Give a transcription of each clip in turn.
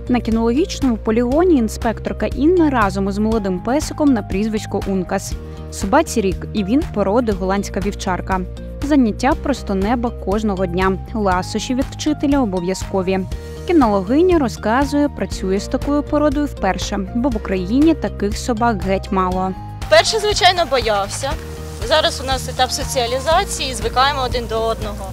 На кінологічному полігоні інспекторка Інна разом із молодим песиком на прізвисько Ункас. Собаці рік, і він породи голландська вівчарка. Заняття просто неба кожного дня. Ласощі від вчителя обов'язкові. Кінологиня розказує, працює з такою породою вперше, бо в Україні таких собак геть мало. Перше, звичайно, боявся. Зараз у нас етап соціалізації, звикаємо один до одного.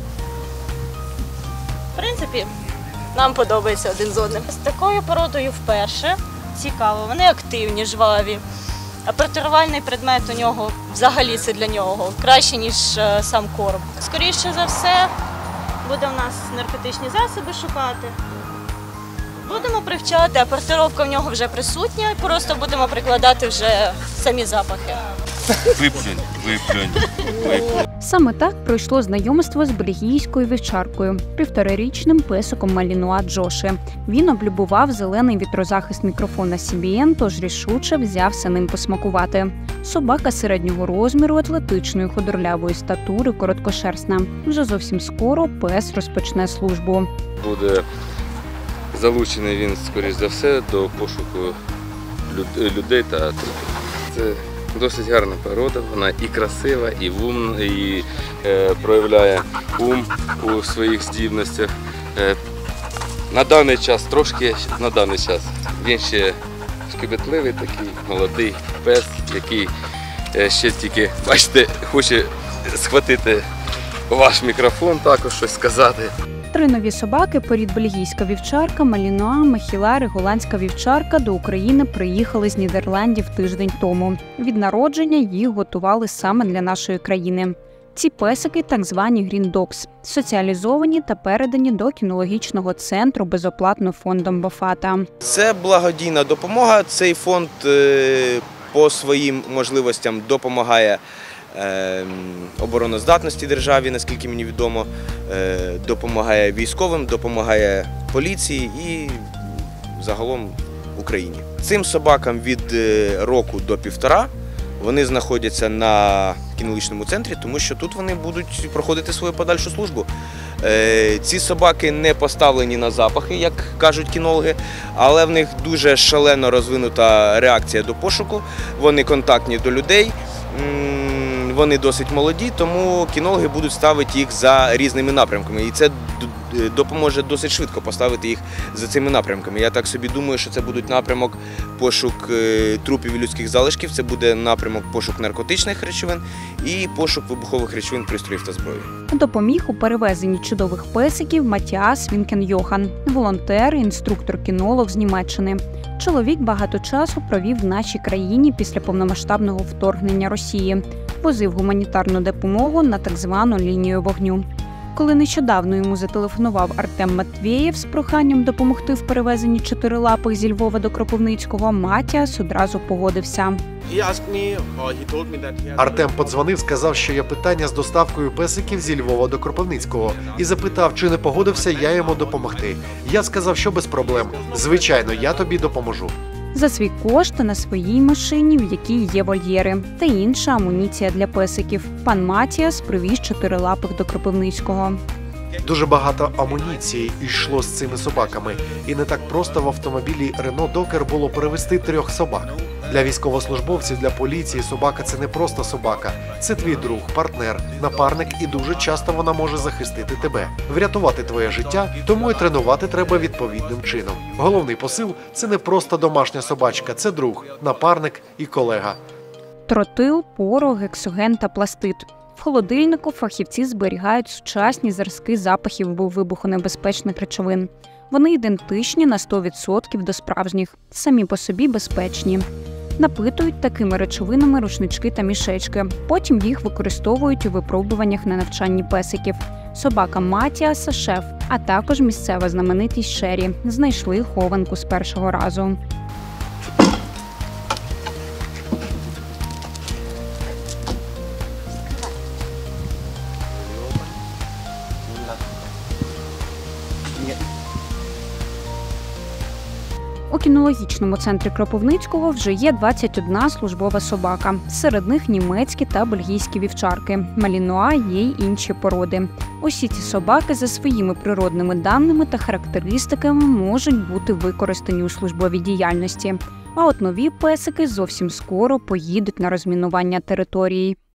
В принципі, нам подобається один з одним. З такою породою вперше. Цікаво, вони активні, жваві. А портирувальний предмет у нього взагалі це для нього краще, ніж сам корм. Скоріше за все, буде в нас наркотичні засоби шукати. Будемо привчати, а портировка в нього вже присутня, просто будемо прикладати вже самі запахи. Виплюнь, виплюнь, виплюнь. Саме так пройшло знайомство з бельгійською вівчаркою, 1,5-річним песиком Малінуа Джоші. Він облюбував зелений вітрозахист мікрофона CBN, тож рішуче взявся ним посмакувати. Собака середнього розміру, атлетичної, худорлявої статури, короткошерстна. Вже зовсім скоро пес розпочне службу. Буде залучений він, скоріш за все, до пошуку людей та трупів. Це досить гарна порода, вона і красива, і умна, і проявляє ум у своїх здібностях. На даний час він ще шкебетливий такий, молодий пес, який ще тільки, бачите, хоче схватити ваш мікрофон, також щось сказати. 3 нові собаки порід бельгійська вівчарка, Малінуа, Махілар і голландська вівчарка до України приїхали з Нідерландів тиждень тому. Від народження їх готували саме для нашої країни. Ці песики – так звані Green Dogs, соціалізовані та передані до кінологічного центру безоплатно фондом Бофата. Це благодійна допомога. Цей фонд по своїм можливостям допомагає обороноздатності державі, наскільки мені відомо, допомагає військовим, допомагає поліції і загалом Україні. Цим собакам від року до 1,5 вони знаходяться на кінологічному центрі, тому що тут вони будуть проходити свою подальшу службу. Ці собаки не поставлені на запахи, як кажуть кінологи, але в них дуже шалено розвинута реакція до пошуку, вони контактні до людей. Вони досить молоді, тому кінологи будуть ставити їх за різними напрямками. І це допоможе досить швидко поставити їх за цими напрямками. Я так собі думаю, що це буде напрямок пошук трупів і людських залишків, це буде напрямок пошук наркотичних речовин і пошук вибухових речовин, пристроїв та зброї. Допоміг у перевезенні чудових песиків Матіас Вінкен-Йохан, волонтер і інструктор-кінолог з Німеччини. Чоловік багато часу провів в нашій країні після повномасштабного вторгнення Росії. Возив гуманітарну допомогу на так звану лінію вогню. Коли нещодавно йому зателефонував Артем Матвєєв з проханням допомогти в перевезенні 4-лапих зі Львова до Кропивницького, Матіас одразу погодився. Артем подзвонив, сказав, що є питання з доставкою песиків зі Львова до Кропивницького. І запитав, чи не погодився я йому допомогти. Я сказав, що без проблем. Звичайно, я тобі допоможу. За свій кошт на своїй машині, в якій є вольєри, та інша амуніція для песиків. Пан Матіас привіз 4-лапих до Кропивницького. Дуже багато амуніції йшло з цими собаками. І не так просто в автомобілі Renault Docker було перевезти 3 собак. Для військовослужбовців, для поліції собака – це не просто собака. Це твій друг, партнер, напарник і дуже часто вона може захистити тебе, врятувати твоє життя, тому і тренувати треба відповідним чином. Головний посил – це не просто домашня собачка, це друг, напарник і колега. Тротил, порох, гексоген та пластид. В холодильнику фахівці зберігають сучасні зразки запахів вибухонебезпечних речовин. Вони ідентичні на 100% до справжніх, самі по собі безпечні. Напитують такими речовинами рушнички та мішечки. Потім їх використовують у випробуваннях на навчанні песиків. Собака Матіаса – шеф, а також місцева знаменитість Шері. Знайшли хованку з першого разу. У кінологічному центрі Кропивницького вже є 21 службова собака. Серед них німецькі та бельгійські вівчарки. Малінуа, є й інші породи. Усі ці собаки за своїми природними даними та характеристиками можуть бути використані у службовій діяльності. А от нові песики зовсім скоро поїдуть на розмінування території.